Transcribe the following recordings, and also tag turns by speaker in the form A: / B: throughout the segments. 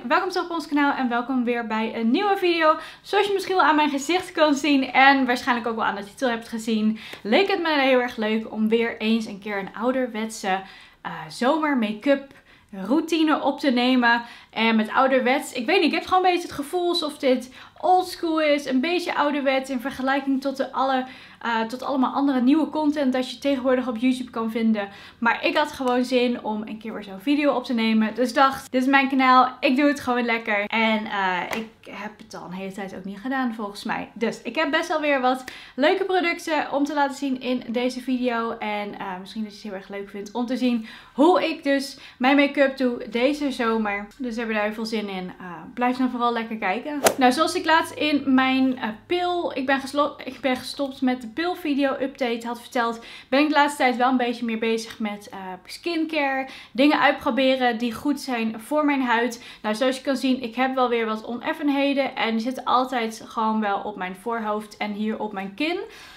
A: welkom terug op ons kanaal en welkom weer bij een nieuwe video. Zoals je misschien wel aan mijn gezicht kan zien en waarschijnlijk ook wel aan de titel hebt gezien, leek het me heel erg leuk om weer eens een keer een ouderwetse zomer make-up routine op te nemen. En met ouderwets, ik weet niet, ik heb gewoon een beetje het gevoel alsof dit oldschool is, een beetje ouderwets in vergelijking tot tot allemaal andere nieuwe content dat je tegenwoordig op YouTube kan vinden. Maar ik had gewoon zin om een keer weer zo'n video op te nemen. Dus dacht, dit is mijn kanaal, ik doe het gewoon lekker. En ik heb het al een hele tijd ook niet gedaan volgens mij. Dus ik heb best wel weer wat leuke producten om te laten zien in deze video. En misschien dat je het heel erg leuk vindt om te zien hoe ik dus mijn make-up doe deze zomer. Dus heb je daar heel veel zin in. Blijf dan vooral lekker kijken. Nou, zoals ik laatst in mijn ik ben gestopt met de pilvideo update had verteld, ben ik de laatste tijd wel een beetje meer bezig met skincare. Dingen uitproberen die goed zijn voor mijn huid. Nou, zoals je kan zien, ik heb wel weer wat oneffenheden en die zitten altijd gewoon wel op mijn voorhoofd en hier op mijn kin.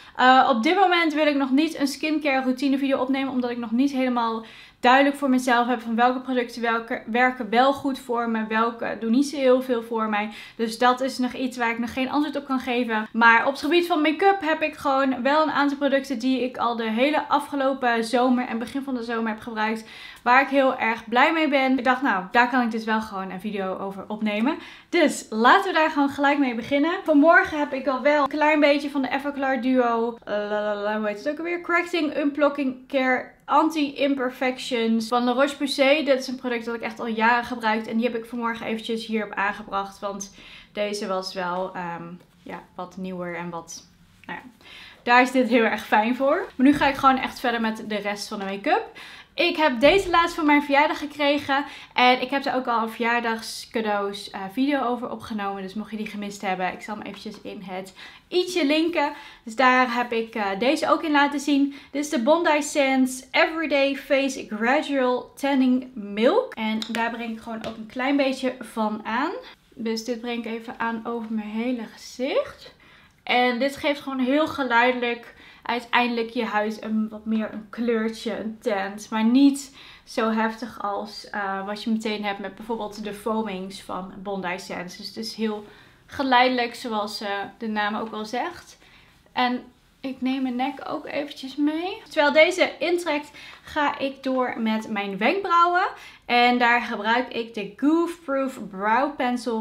A: Op dit moment wil ik nog niet een skincare routine video opnemen, omdat ik nog niet helemaal duidelijk voor mezelf heb van welke producten werken wel goed voor me, welke doen niet zo heel veel voor mij. Dus dat is nog iets waar ik nog geen antwoord op kan geven. Maar op het gebied van make-up heb ik gewoon wel een aantal producten die ik al de hele afgelopen zomer en begin van de zomer heb gebruikt, waar ik heel erg blij mee ben. Ik dacht, nou, daar kan ik dus wel gewoon een video over opnemen. Dus laten we daar gewoon gelijk mee beginnen. Vanmorgen heb ik al wel een klein beetje van de Everclar Duo, hoe heet het ook alweer? Correcting Unblocking Care Anti-Imperfections van La Roche-Posay. Dit is een product dat ik echt al jaren gebruik. En die heb ik vanmorgen eventjes hierop aangebracht. Want deze was wel ja, wat nieuwer en wat... Nou ja, daar is dit heel erg fijn voor. Maar nu ga ik gewoon echt verder met de rest van de make-up. Ik heb deze laatst voor mijn verjaardag gekregen. En ik heb er ook al een verjaardagscadeaus video over opgenomen. Dus mocht je die gemist hebben, ik zal hem eventjes in het i'tje linken. Dus daar heb ik deze ook in laten zien. Dit is de Bondi Sands Everyday Face Gradual Tanning Milk. En daar breng ik gewoon ook een klein beetje van aan. Dus dit breng ik even aan over mijn hele gezicht. En dit geeft gewoon heel geleidelijk uiteindelijk je huid wat meer een kleurtje, een tint. Maar niet zo heftig als wat je meteen hebt met bijvoorbeeld de foamings van Bondi Sands. Dus het is heel geleidelijk zoals de naam ook al zegt. En ik neem mijn nek ook eventjes mee. Terwijl deze intrekt ga ik door met mijn wenkbrauwen. En daar gebruik ik de Goof Proof Brow Pencil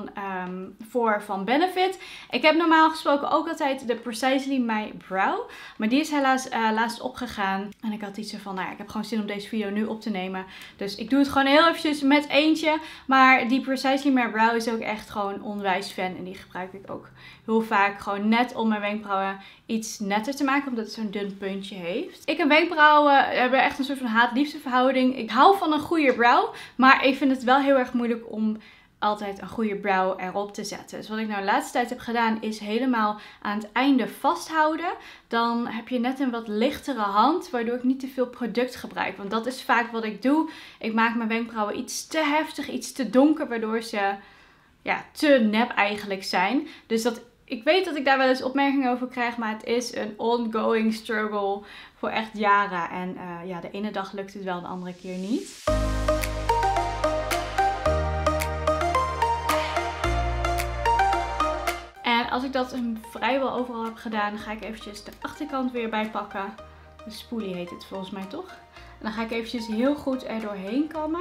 A: van Benefit. Ik heb normaal gesproken ook altijd de Precisely My Brow. Maar die is helaas laatst opgegaan. En ik had iets van, nou ja, ik heb gewoon zin om deze video nu op te nemen. Dus ik doe het gewoon heel eventjes met eentje. Maar die Precisely My Brow is ook echt gewoon onwijs fan. En die gebruik ik ook heel vaak gewoon net om mijn wenkbrauwen iets netter te maken. Omdat het zo'n dun puntje heeft. Ik en wenkbrauwen hebben echt een soort van haat-liefde verhouding. Ik hou van een goede brow, maar ik vind het wel heel erg moeilijk om altijd een goede brow erop te zetten. Dus wat ik nou de laatste tijd heb gedaan is helemaal aan het einde vasthouden. Dan heb je net een wat lichtere hand, waardoor ik niet te veel product gebruik. Want dat is vaak wat ik doe. Ik maak mijn wenkbrauwen iets te heftig, iets te donker, waardoor ze ja, te nep eigenlijk zijn. Dus ik weet dat ik daar wel eens opmerkingen over krijg, maar het is een ongoing struggle voor echt jaren. En ja, de ene dag lukt het wel, de andere keer niet. En als ik dat vrijwel overal heb gedaan, dan ga ik eventjes de achterkant weer bijpakken. De spoolie heet het volgens mij toch? En dan ga ik eventjes heel goed er doorheen kammen.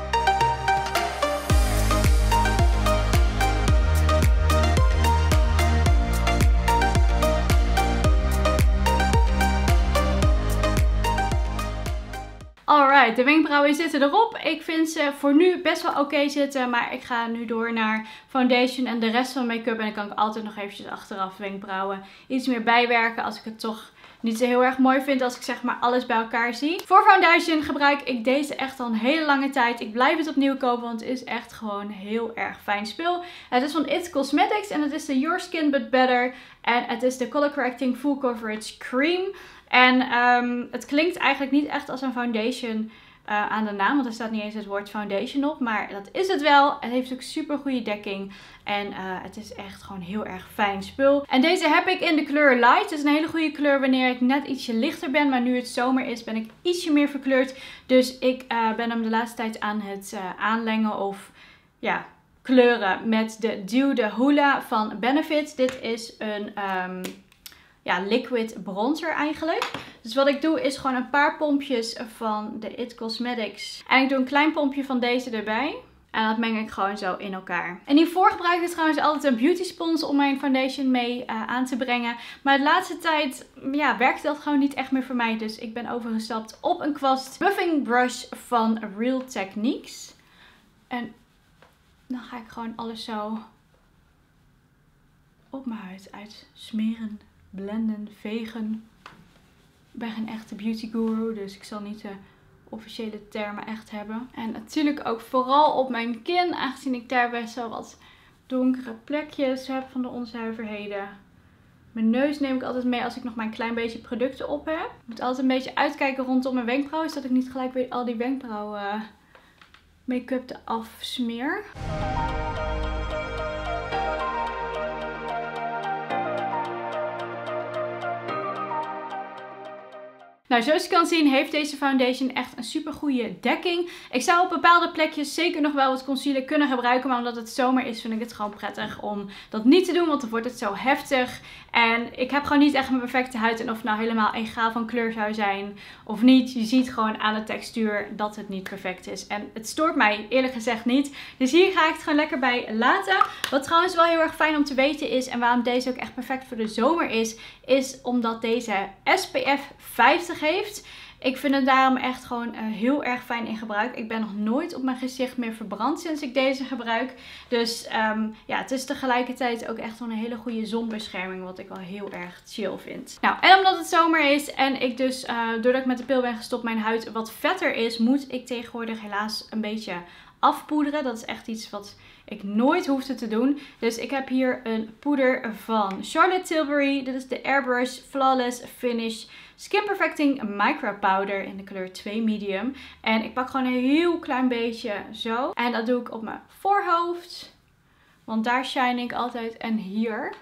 A: Alright, de wenkbrauwen zitten erop. Ik vind ze voor nu best wel oké zitten. Maar ik ga nu door naar foundation en de rest van make-up. En dan kan ik altijd nog eventjes achteraf wenkbrauwen iets meer bijwerken. Als ik het toch niet zo heel erg mooi vind als ik zeg maar alles bij elkaar zie. Voor foundation gebruik ik deze echt al een hele lange tijd. Ik blijf het opnieuw kopen, want het is echt gewoon heel ersk fijn spul. Het is van It Cosmetics en het is de Your Skin But Better. En het is de Color Correcting Full Coverage Cream. En het klinkt eigenlijk niet echt als een foundation aan de naam. Want er staat niet eens het woord foundation op. Maar dat is het wel. Het heeft ook super goede dekking. En het is echt gewoon heel erg fijn spul. En deze heb ik in de kleur Light. Het is een hele goede kleur wanneer ik net ietsje lichter ben. Maar nu het zomer is ben ik ietsje meer verkleurd. Dus ik ben hem de laatste tijd aan het aanlengen of ja, kleuren met de Dew de Hoola van Benefit. Dit is een ja, liquid bronzer eigenlijk. Dus wat ik doe is gewoon een paar pompjes van de It Cosmetics. En ik doe een klein pompje van deze erbij. En dat meng ik gewoon zo in elkaar. En hiervoor gebruik ik trouwens altijd een beauty spons om mijn foundation mee aan te brengen. Maar de laatste tijd ja, werkt dat gewoon niet echt meer voor mij. Dus ik ben overgestapt op een kwast buffing brush van Real Techniques. En dan ga ik gewoon alles zo op mijn huid uitsmeren, blenden, vegen. Ik ben geen echte beauty guru, dus ik zal niet de officiële termen echt hebben. En natuurlijk ook vooral op mijn kin, aangezien ik daar best wel wat donkere plekjes heb van de onzuiverheden. Mijn neus neem ik altijd mee als ik nog maar een klein beetje producten op heb. Ik moet altijd een beetje uitkijken rondom mijn wenkbrauwen, zodat ik niet gelijk weer al die wenkbrauwen make-up eraf smeer. Nou, zoals je kan zien heeft deze foundation echt een super goede dekking. Ik zou op bepaalde plekjes zeker nog wel wat concealer kunnen gebruiken. Maar omdat het zomer is vind ik het gewoon prettig om dat niet te doen. Want dan wordt het zo heftig. En ik heb gewoon niet echt mijn perfecte huid. En of het nou helemaal egaal van kleur zou zijn of niet. Je ziet gewoon aan de textuur dat het niet perfect is. En het stoort mij eerlijk gezegd niet. Dus hier ga ik het gewoon lekker bij laten. Wat trouwens wel heel erg fijn om te weten is. En waarom deze ook echt perfect voor de zomer is omdat deze SPF 50 heeft. Ik vind het daarom echt gewoon heel erg fijn in gebruik. Ik ben nog nooit op mijn gezicht meer verbrand sinds ik deze gebruik. Dus ja, het is tegelijkertijd ook echt wel een hele goede zonbescherming. Wat ik wel heel erg chill vind. Nou, en omdat het zomer is en ik dus, doordat ik met de pil ben gestopt, mijn huid wat vetter is, moet ik tegenwoordig helaas een beetje afpoederen. Dat is echt iets wat ik nooit hoefde te doen. Dus ik heb hier een poeder van Charlotte Tilbury. Dit is de Airbrush Flawless Finish Skin Perfecting Micro Powder in de kleur 2 Medium. En ik pak gewoon een heel klein beetje zo. En dat doe ik op mijn voorhoofd. Want daar shine ik altijd. En hier.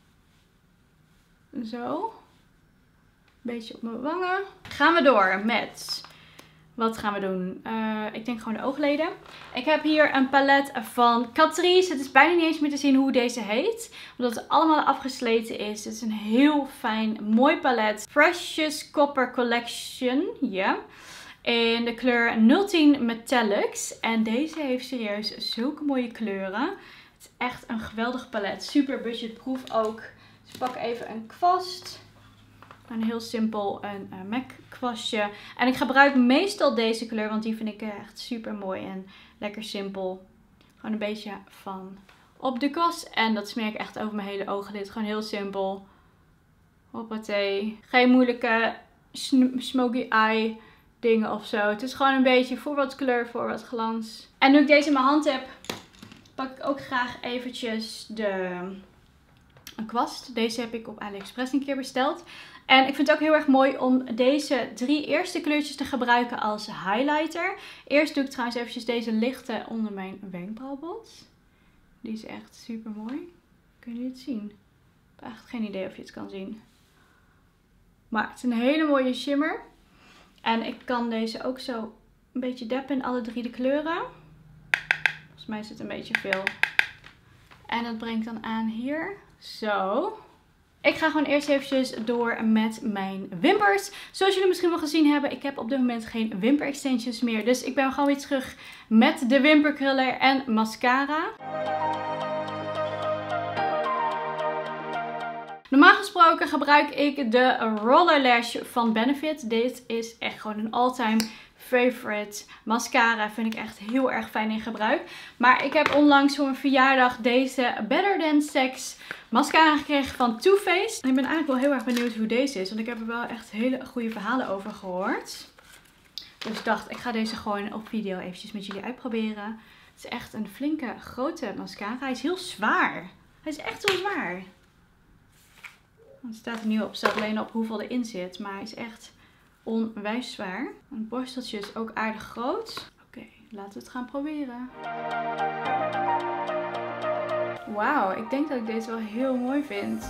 A: Zo. Een beetje op mijn wangen. Gaan we door met... Wat gaan we doen? Ik denk gewoon de oogleden. Ik heb hier een palet van Catrice. Het is bijna niet eens meer te zien hoe deze heet. Omdat het allemaal afgesleten is. Het is een heel fijn, mooi palet. Precious Copper Collection. Ja. In de kleur 010 Metallics. En deze heeft serieus zulke mooie kleuren. Het is echt een geweldig palet. Super budgetproof ook. Dus ik pak even een kwast. Een heel simpel een MAC kwastje. En ik gebruik meestal deze kleur, want die vind ik echt super mooi en lekker simpel. Gewoon een beetje van op de kwast. En dat smeer ik echt over mijn hele ooglid. Gewoon heel simpel. Hoppatee. Geen moeilijke smoky eye dingen of zo. Het is gewoon een beetje voor wat kleur, voor wat glans. En nu ik deze in mijn hand heb, pak ik ook graag eventjes een kwast. Deze heb ik op AliExpress een keer besteld. En ik vind het ook heel erg mooi om deze 3 eerste kleurtjes te gebruiken als highlighter. Eerst doe ik trouwens eventjes deze lichte onder mijn wenkbrauwbot. Die is echt super mooi. Kun je het zien? Ik heb echt geen idee of je het kan zien. Maar het is een hele mooie shimmer. En ik kan deze ook zo een beetje deppen in alle 3 de kleuren. Volgens mij is het een beetje veel. En dat brengt dan aan hier. Zo. Ik ga gewoon eerst eventjes door met mijn wimpers. Zoals jullie misschien wel gezien hebben, ik heb op dit moment geen wimper extensions meer. Dus ik ben gewoon weer terug met de wimperkruller en mascara. Normaal gesproken gebruik ik de Roller Lash van Benefit. Dit is echt gewoon een all-time favorite mascara. Vind ik echt heel erg fijn in gebruik. Maar ik heb onlangs voor mijn verjaardag deze Better Than Sex mascara gekregen van Too Faced. En ik ben eigenlijk wel heel erg benieuwd hoe deze is. Want ik heb er wel echt hele goede verhalen over gehoord. Dus ik dacht, ik ga deze gewoon op video eventjes met jullie uitproberen. Het is echt een flinke, grote mascara. Hij is heel zwaar. Hij is echt heel zwaar. Het staat er nu op. Het staat alleen op hoeveel erin zit. Maar hij is echt onwijs zwaar. Een borsteltje is ook aardig groot. Oké, laten we het gaan proberen. Wauw, ik denk dat ik deze wel heel mooi vind.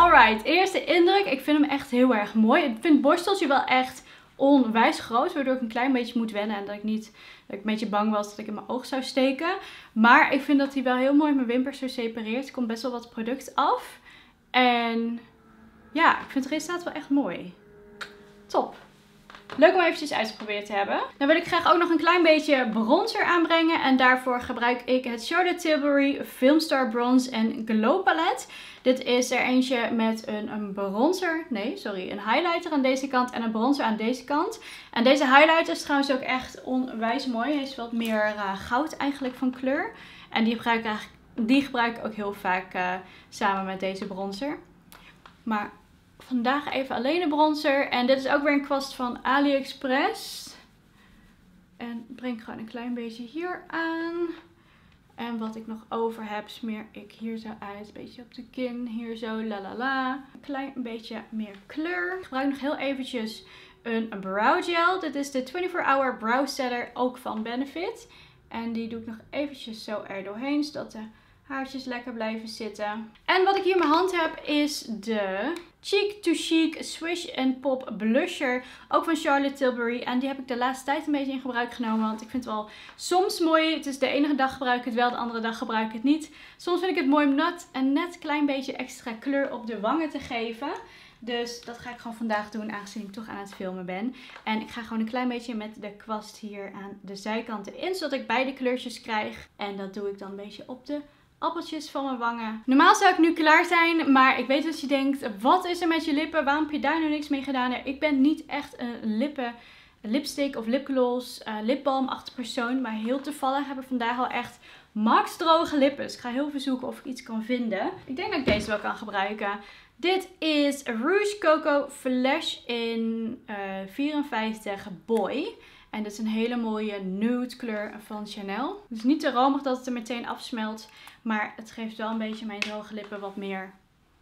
A: Alright, eerste indruk. Ik vind hem echt heel erg mooi. Ik vind het borsteltje wel echt onwijs groot, waardoor ik een klein beetje moet wennen en dat ik een beetje bang was dat ik in mijn oog zou steken. Maar ik vind dat hij wel heel mooi mijn wimpers zo separeert. Er komt best wel wat product af. En ja, ik vind het resultaat wel echt mooi. Top. Leuk om eventjes uitgeprobeerd te hebben. Dan wil ik graag ook nog een klein beetje bronzer aanbrengen. En daarvoor gebruik ik het Charlotte Tilbury Filmstar Bronze Glow Palette. Dit is er eentje met een bronzer. Nee, sorry. Een highlighter aan deze kant en een bronzer aan deze kant. En deze highlighter is trouwens ook echt onwijs mooi. Hij is wat meer goud eigenlijk van kleur. En die gebruik ik ook heel vaak samen met deze bronzer. Maar vandaag even alleen de bronzer. En dit is ook weer een kwast van AliExpress. En breng gewoon een klein beetje hier aan. En wat ik nog over heb, smeer ik hier zo uit. Een beetje op de kin, hier zo, lalala. Een klein beetje meer kleur. Ik gebruik nog heel eventjes een brow gel. Dit is de 24-hour brow setter, ook van Benefit. En die doe ik nog eventjes zo er doorheen, zodat de haartjes lekker blijven zitten. En wat ik hier in mijn hand heb is de Cheek to Chic Swish and Pop Blusher. Ook van Charlotte Tilbury. En die heb ik de laatste tijd een beetje in gebruik genomen. Want ik vind het wel soms mooi. Het is de ene dag gebruik ik het wel, de andere dag gebruik ik het niet. Soms vind ik het mooi om een net klein beetje extra kleur op de wangen te geven. Dus dat ga ik gewoon vandaag doen, aangezien ik toch aan het filmen ben. En ik ga gewoon een klein beetje met de kwast hier aan de zijkanten in, zodat ik beide kleurtjes krijg. En dat doe ik dan een beetje op de appeltjes van mijn wangen. Normaal zou ik nu klaar zijn, maar ik weet dat je denkt, wat is er met je lippen? Waarom heb je daar nu niks mee gedaan? Ja, ik ben niet echt een lipstick of lipgloss, lipbalmachtig persoon, maar heel toevallig heb ik vandaag al echt max droge lippen. Dus ik ga heel even zoeken of ik iets kan vinden. Ik denk dat ik deze wel kan gebruiken. Dit is Rouge Coco Flash in 54 Boy. En dit is een hele mooie nude kleur van Chanel. Het is niet te romig dat het er meteen afsmelt. Maar het geeft wel een beetje mijn droge lippen wat meer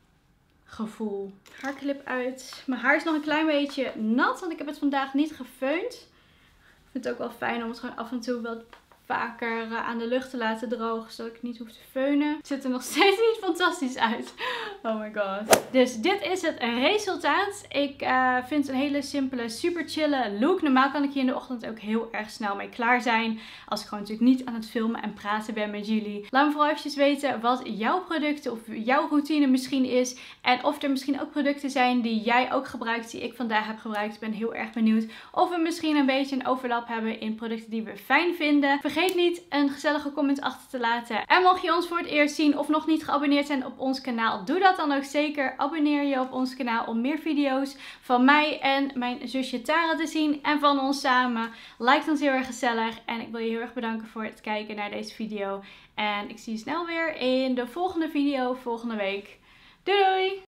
A: gevoel. Haarclip uit. Mijn haar is nog een klein beetje nat, want ik heb het vandaag niet gefeund. Ik vind het ook wel fijn om het gewoon af en toe wat vaker aan de lucht te laten drogen, zodat ik het niet hoef te feunen. Het ziet er nog steeds niet fantastisch uit. Oh my god. Dus dit is het resultaat. Ik vind het een hele simpele, super chille look. Normaal kan ik hier in de ochtend ook heel erg snel mee klaar zijn. Als ik gewoon natuurlijk niet aan het filmen en praten ben met jullie. Laat me vooral eventjes weten wat jouw producten of jouw routine misschien is. En of er misschien ook producten zijn die jij ook gebruikt, die ik vandaag heb gebruikt. Ik ben heel erg benieuwd of we misschien een beetje een overlap hebben in producten die we fijn vinden. Vergeet niet een gezellige comment achter te laten. En mocht je ons voor het eerst zien of nog niet geabonneerd zijn op ons kanaal, doe dat dan ook zeker. Abonneer je op ons kanaal om meer video's van mij en mijn zusje Tara te zien en van ons samen. Lijkt ons heel erg gezellig en ik wil je heel erg bedanken voor het kijken naar deze video. En ik zie je snel weer in de volgende video volgende week. Doei doei!